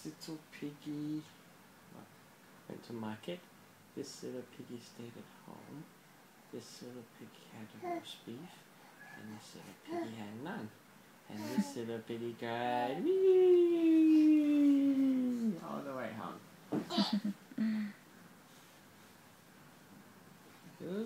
little piggy went to market. This little piggy stayed at home. This little piggy had a roast beef, and this little piggy had none. And this little piggy cried wee all the way home. Good.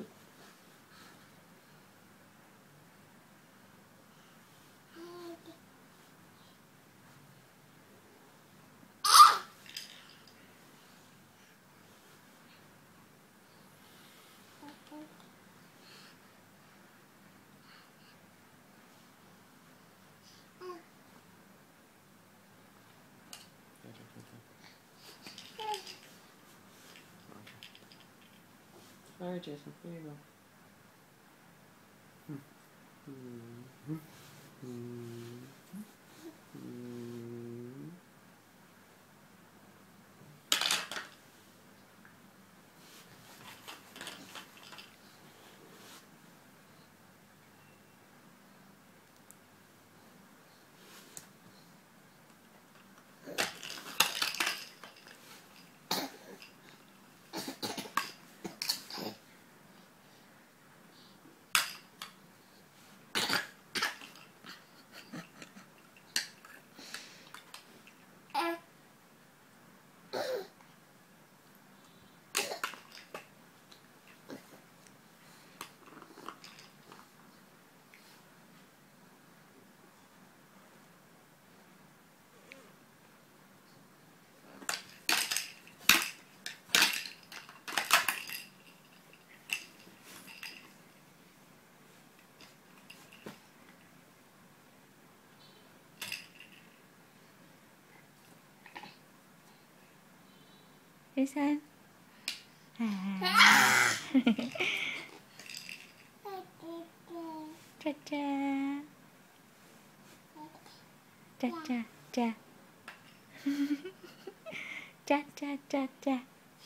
All right, Jason, here you go. Jason. Cha cha. Cha cha cha. Cha cha cha cha.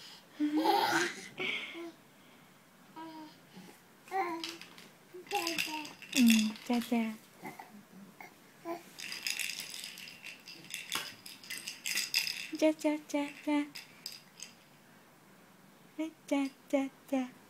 Cha cha. Cha cha cha cha. Cha cha cha.